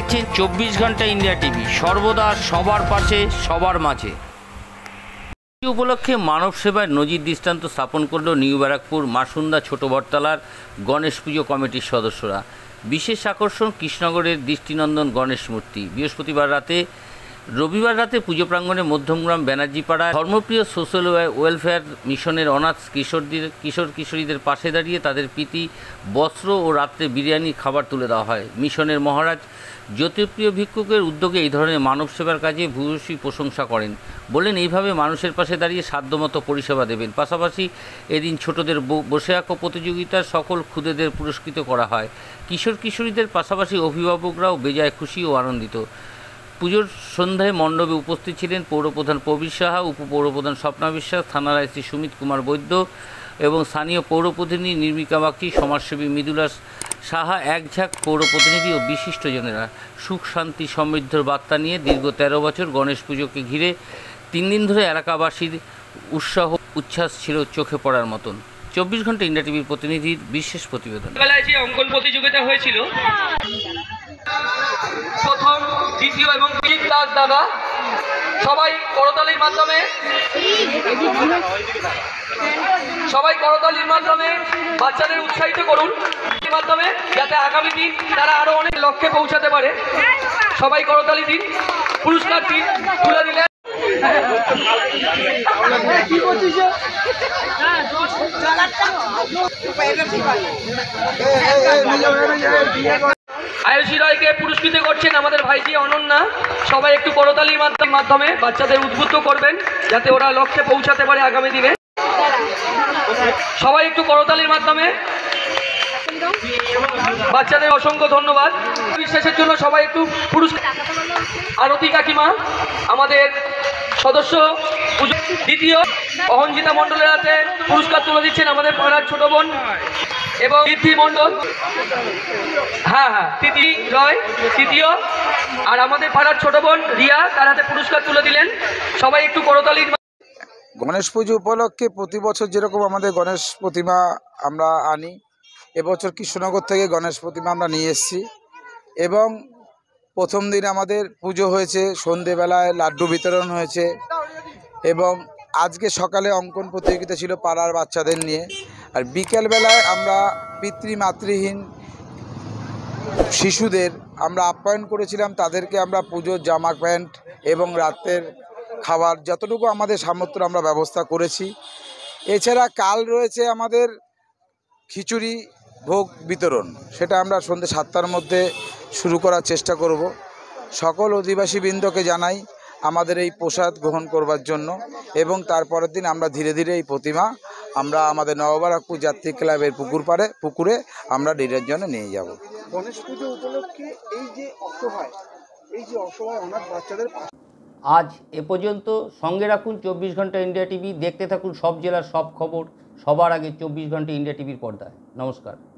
দেখছেন 24 ঘন্টা India TV, সর্বদা সবার পাশে সবার মাঝে। উপলক্ষে মানব সেবায় নজির দৃষ্টান্ত স্থাপন করল নিউ ব্যারাকপুর মাসুন্দা ছোট বটতলার গণেশ পুজো কমিটির সদস্যরা। বিশেষ আকর্ষণ কৃষ্ণনগরের দৃষ্টিনন্দন গণেশ মূর্তি। রবিবার রাতে পুজো প্রাঙ্গণে মধ্যমগ্রাম ব্যানার্জিপাড়ায় ধর্মপ্রিয় সোশ্যাল ওয়েলফেয়ার মিশনের অনাথ কিশোর কিশোরীদের পাশে দাঁড়িয়ে তাদের প্রীতি বস্ত্র ও রাত্রে বিরিয়ানি খাবার তুলে দেওয়া হয়। মিশনের মহারাজ জ্যোতিপ্রিয় ভিক্ষুকের উদ্যোগে এই ধরনের মানব সেবার কাজে ভূয়সী প্রশংসা করেন। বলেন, এইভাবে মানুষের পাশে দাঁড়িয়ে সাধ্যমতো পরিষেবা দেবেন। পাশাপাশি এদিন ছোটদের বসে আঁকো প্রতিযোগিতার সকল ক্ষুদেদের পুরস্কৃত করা হয়। কিশোর কিশোরীদের পাশাপাশি অভিভাবকরাও বেজায় খুশি ও আনন্দিত। পুজোর সন্ধ্যায় মণ্ডপে উপস্থিত ছিলেন পৌরপ্রধান প্রবীর সাহা, উপপৌরপ্রধান স্বপ্না বিশ্বাস, থানার আইসি সুমিত কুমার বৈদ্য এবং স্থানীয় পৌরপ্রতিনিধি নির্মিকা বাগচি, সমাজসেবী মৃদুলা সাহা, একঝাঁক পৌরপ্রতিনিধি ও বিশিষ্টজনেরা। সুখ শান্তি সমৃদ্ধর বার্তা নিয়ে দীর্ঘ 13 বছর গণেশ পুজোকে ঘিরে 3 দিন ধরে এলাকাবাসীর উৎসাহ উচ্ছ্বাস ছিল চোখে পড়ার মতন। 24 ঘন্টা ইন্ডিয়া টিভির প্রতিনিধির বিশেষ প্রতিবেদন। যে অঙ্কন প্রতিযোগিতা হয়েছিল, প্রথম, দ্বিতীয় এবং ক্লাস দাদা সবাই করতালির মাধ্যমে বাচ্চাদের উৎসাহিত করুন, মাধ্যমে যাতে আগামী দিন তারা আরো অনেক লক্ষ্যে পৌঁছাতে পারে। সবাই করতালি দিন, পুরস্কার দিন, তুলে দিলেন। আয়ুষী রায়কে পুরস্কৃত করছেন আমাদের ভাইজি অনন্যা। সবাই একটু করতালির মাধ্যমে বাচ্চাদের উদ্বুদ্ধ করবেন যাতে ওরা লক্ষ্যে পৌঁছাতে পারে আগামী দিনে। সবাই একটু করতালির মাধ্যমে বাচ্চাদের অসংখ্য ধন্যবাদ। বিশ্বাসের জন্য সবাই একটু পুরস্কার। আরতি কাকিমা আমাদের সদস্য, দ্বিতীয় অহঞ্জিতা মণ্ডলের হাতে পুরস্কার তুলে দিচ্ছেন আমাদের পাড়ার ছোট বোন এবং ঋদ্ধি মণ্ডল। হ্যাঁ, তিথি রয় তৃতীয়, আর আমাদের পাড়ার ছোট বোন রিয়া তার হাতে পুরস্কার তুলে দিলেন। সবাই একটু করতালির। গণেশ পুজো উপলক্ষে প্রতি বছর যেরকম আমাদের গণেশ প্রতিমা আমরা আনি, এবছর কৃষ্ণনগর থেকে গণেশ প্রতিমা আমরা নিয়ে এসেছি এবং প্রথম দিন আমাদের পুজো হয়েছে, সন্ধেবেলায় লাড্ডু বিতরণ হয়েছে এবং আজকে সকালে অঙ্কন প্রতিযোগিতা ছিল পাড়ার বাচ্চাদের নিয়ে। আর বিকেলবেলায় আমরা পিতৃমাতৃহীন শিশুদের আমরা আপ্যায়ন করেছিলাম, তাদেরকে আমরা পুজোর জামা প্যান্ট এবং রাতের খাবার যতটুকু আমাদের সামর্থ্য আমরা ব্যবস্থা করেছি। এছাড়া কাল রয়েছে আমাদের খিচুড়ি ভোগ বিতরণ, সেটা আমরা সন্ধ্যে 7টার মধ্যে শুরু করার চেষ্টা করব। সকল অধিবাসীবৃন্দকে জানাই আমাদের এই প্রসাদ গ্রহণ করবার জন্য এবং তারপরের দিন আমরা ধীরে ধীরে এই প্রতিমা আমরা আমাদের নববারাকপুর যাত্রী ক্লাবের পুকুরে আমরা বিসর্জনে নিয়ে যাব। গণেশ পুজো উপলক্ষে এই যে অসহায় অনাথ বাচ্চাদের আজ এ পর্যন্ত। সঙ্গে রাখুন 24 ঘন্টা ইন্ডিয়া টিভি। দেখতে থাকুন সব জেলার সব খবর সবার আগে 24 ঘন্টা ইন্ডিয়া টিভির পর্দায়। নমস্কার।